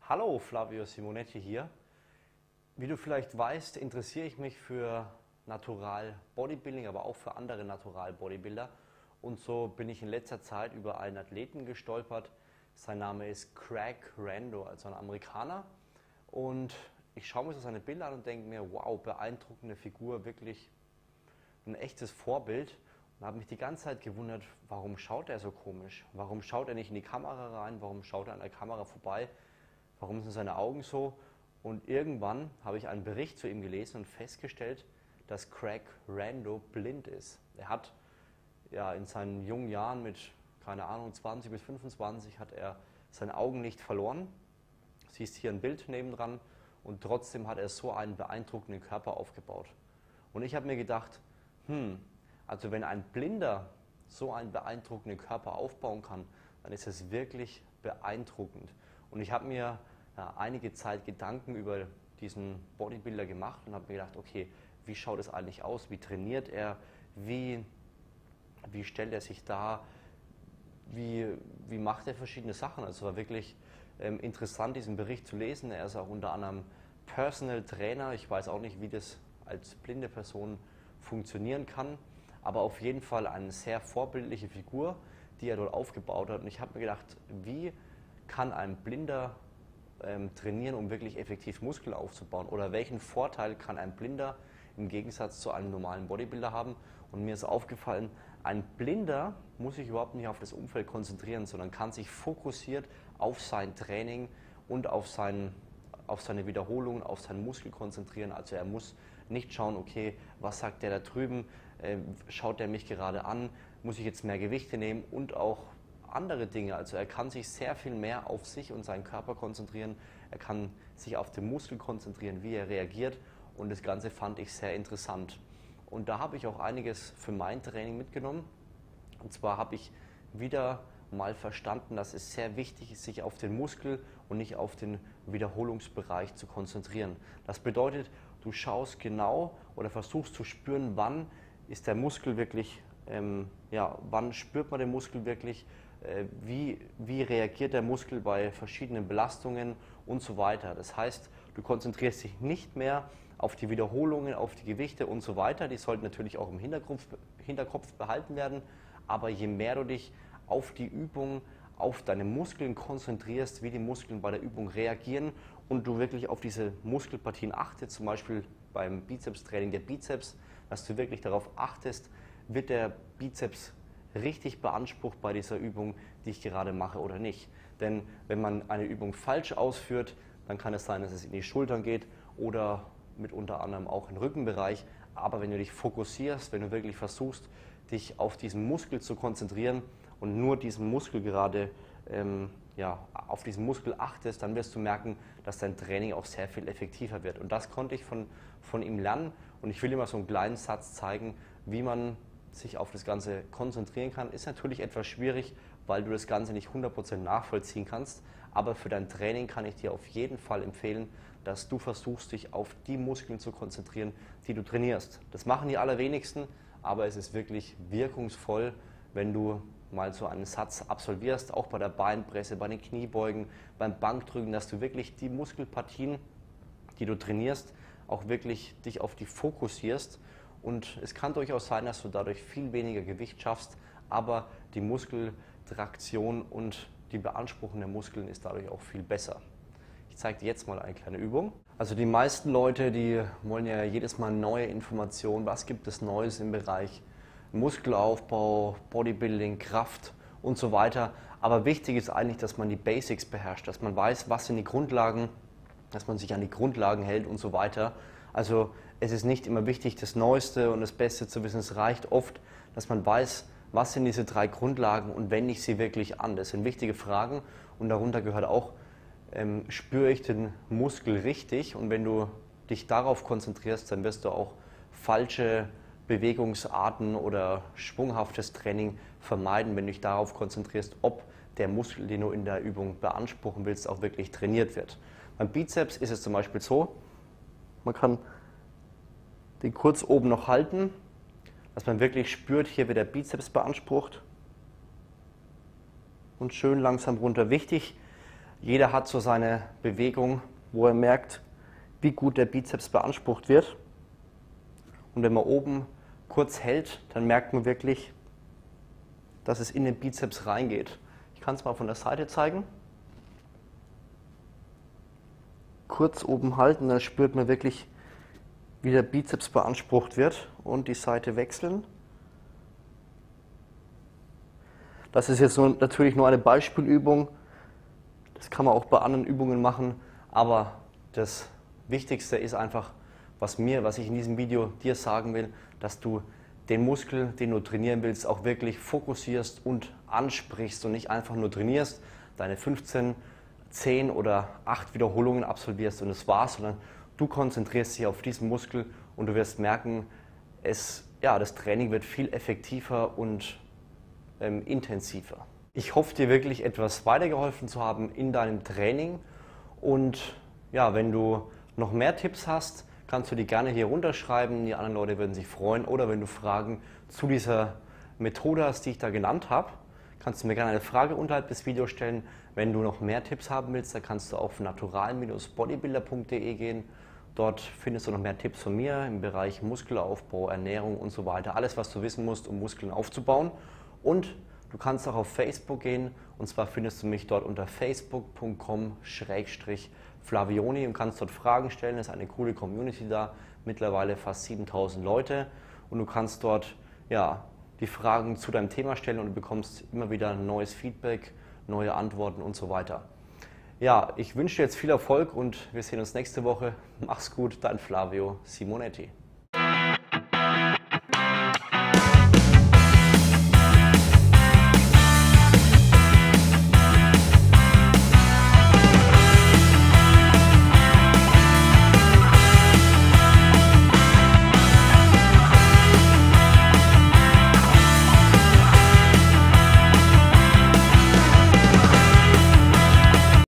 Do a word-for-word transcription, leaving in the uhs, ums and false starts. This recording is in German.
Hallo, Flavio Simonetti hier. Wie du vielleicht weißt, interessiere ich mich für Natural Bodybuilding, aber auch für andere Natural Bodybuilder. Und so bin ich in letzter Zeit über einen Athleten gestolpert. Sein Name ist Craig Rando, also ein Amerikaner. Und ich schaue mir so seine Bilder an und denke mir, wow, beeindruckende Figur, wirklich ein echtes Vorbild. Und habe mich die ganze Zeit gewundert, warum schaut er so komisch? Warum schaut er nicht in die Kamera rein? Warum schaut er an der Kamera vorbei? Warum sind seine Augen so? Und irgendwann habe ich einen Bericht zu ihm gelesen und festgestellt, dass Craig Rando blind ist. Er hat ja in seinen jungen Jahren mit, keine Ahnung, zwanzig bis fünfundzwanzig hat er sein Augenlicht verloren. Du siehst hier ein Bild nebendran und trotzdem hat er so einen beeindruckenden Körper aufgebaut. Und ich habe mir gedacht, hm, also wenn ein Blinder so einen beeindruckenden Körper aufbauen kann, dann ist es wirklich beeindruckend. Und ich habe mir ja, einige Zeit Gedanken über diesen Bodybuilder gemacht und habe mir gedacht, okay, wie schaut es eigentlich aus, wie trainiert er, wie, wie stellt er sich dar, wie, wie macht er verschiedene Sachen. Also es war wirklich ähm, interessant, diesen Bericht zu lesen. Er ist auch unter anderem Personal Trainer. Ich weiß auch nicht, wie das als blinde Person funktionieren kann, aber auf jeden Fall eine sehr vorbildliche Figur, die er dort aufgebaut hat. Und ich habe mir gedacht, wie kann ein Blinder ähm, trainieren, um wirklich effektiv Muskeln aufzubauen? Oder welchen Vorteil kann ein Blinder im Gegensatz zu einem normalen Bodybuilder haben? Und mir ist aufgefallen, ein Blinder muss sich überhaupt nicht auf das Umfeld konzentrieren, sondern kann sich fokussiert auf sein Training und auf, sein, auf seine Wiederholungen, auf seinen Muskel konzentrieren. Also er muss nicht schauen, okay, was sagt der da drüben, äh, schaut der mich gerade an, muss ich jetzt mehr Gewichte nehmen und auch andere Dinge. Also er kann sich sehr viel mehr auf sich und seinen Körper konzentrieren, er kann sich auf den Muskel konzentrieren, wie er reagiert, und das Ganze fand ich sehr interessant. Und da habe ich auch einiges für mein Training mitgenommen. Und zwar habe ich wieder mal verstanden, dass es sehr wichtig ist, sich auf den Muskel und nicht auf den Wiederholungsbereich zu konzentrieren. Das bedeutet, du schaust genau oder versuchst zu spüren, wann ist der Muskel wirklich, ähm, ja, wann spürt man den Muskel wirklich, äh, wie, wie reagiert der Muskel bei verschiedenen Belastungen und so weiter. Das heißt, du konzentrierst dich nicht mehr auf die Wiederholungen, auf die Gewichte und so weiter. Die sollten natürlich auch im Hinterkopf, Hinterkopf behalten werden, aber je mehr du dich auf die Übung, auf deine Muskeln konzentrierst, wie die Muskeln bei der Übung reagieren und du wirklich auf diese Muskelpartien achtest, zum Beispiel beim Bizepstraining der Bizeps, dass du wirklich darauf achtest, wird der Bizeps richtig beansprucht bei dieser Übung, die ich gerade mache, oder nicht. Denn wenn man eine Übung falsch ausführt, dann kann es sein, dass es in die Schultern geht oder mit unter anderem auch im Rückenbereich. Aber wenn du dich fokussierst, wenn du wirklich versuchst, dich auf diesen Muskel zu konzentrieren und nur diesen Muskel gerade, ähm, ja, auf diesen Muskel achtest, dann wirst du merken, dass dein Training auch sehr viel effektiver wird. Und das konnte ich von, von ihm lernen. Und ich will dir mal so einen kleinen Satz zeigen, wie man sich auf das Ganze konzentrieren kann. Ist natürlich etwas schwierig, weil du das Ganze nicht hundert Prozent nachvollziehen kannst. Aber für dein Training kann ich dir auf jeden Fall empfehlen, dass du versuchst, dich auf die Muskeln zu konzentrieren, die du trainierst. Das machen die allerwenigsten, aber es ist wirklich wirkungsvoll, wenn du mal so einen Satz absolvierst, auch bei der Beinpresse, bei den Kniebeugen, beim Bankdrücken, dass du wirklich die Muskelpartien, die du trainierst, auch wirklich dich auf die fokussierst. Und es kann durchaus sein, dass du dadurch viel weniger Gewicht schaffst, aber die Muskeltraktion und die Beanspruchung der Muskeln ist dadurch auch viel besser. Ich zeige dir jetzt mal eine kleine Übung. Also die meisten Leute, die wollen ja jedes Mal neue Informationen. Was gibt es Neues im Bereich Muskelaufbau, Bodybuilding, Kraft und so weiter. Aber wichtig ist eigentlich, dass man die Basics beherrscht, dass man weiß, was sind die Grundlagen, dass man sich an die Grundlagen hält und so weiter. Also es ist nicht immer wichtig, das Neueste und das Beste zu wissen. Es reicht oft, dass man weiß, was sind diese drei Grundlagen und wende ich sie wirklich an. Das sind wichtige Fragen und darunter gehört auch, ähm, spüre ich den Muskel richtig, und wenn du dich darauf konzentrierst, dann wirst du auch falsche Bewegungsarten oder schwunghaftes Training vermeiden, wenn du dich darauf konzentrierst, ob der Muskel, den du in der Übung beanspruchen willst, auch wirklich trainiert wird. Beim Bizeps ist es zum Beispiel so, man kann den kurz oben noch halten, dass man wirklich spürt, hier wird der Bizeps beansprucht, und schön langsam runter. Wichtig, Jeder hat so seine Bewegung, wo er merkt, wie gut der Bizeps beansprucht wird. Und wenn man oben kurz hält, dann merkt man wirklich, dass es in den Bizeps reingeht. Ich kann es mal von der Seite zeigen. Kurz oben halten, dann spürt man wirklich, wie der Bizeps beansprucht wird, und die Seite wechseln. Das ist jetzt nur, natürlich nur eine Beispielübung. Das kann man auch bei anderen Übungen machen, aber das Wichtigste ist einfach, was mir, was ich in diesem Video dir sagen will, dass du den Muskel, den du trainieren willst, auch wirklich fokussierst und ansprichst und nicht einfach nur trainierst, deine fünfzehn, zehn oder acht Wiederholungen absolvierst und das war's, sondern du konzentrierst dich auf diesen Muskel und du wirst merken, es, ja, das Training wird viel effektiver und ähm, intensiver. Ich hoffe, dir wirklich etwas weitergeholfen zu haben in deinem Training, und ja, wenn du noch mehr Tipps hast, kannst du die gerne hier runterschreiben, die anderen Leute würden sich freuen, oder wenn du Fragen zu dieser Methode hast, die ich da genannt habe, kannst du mir gerne eine Frage unterhalb des Videos stellen. Wenn du noch mehr Tipps haben willst, dann kannst du auf natural Bindestrich bodybuilder punkt de gehen. Dort findest du noch mehr Tipps von mir im Bereich Muskelaufbau, Ernährung und so weiter. Alles, was du wissen musst, um Muskeln aufzubauen. Und du kannst auch auf Facebook gehen, und zwar findest du mich dort unter facebook punkt com Schrägstrich Flavioni und kannst dort Fragen stellen. Es ist eine coole Community da, mittlerweile fast siebentausend Leute, und du kannst dort ja, die Fragen zu deinem Thema stellen und du bekommst immer wieder neues Feedback, neue Antworten und so weiter. Ja, ich wünsche dir jetzt viel Erfolg und wir sehen uns nächste Woche. Mach's gut, dein Flavio Simonetti.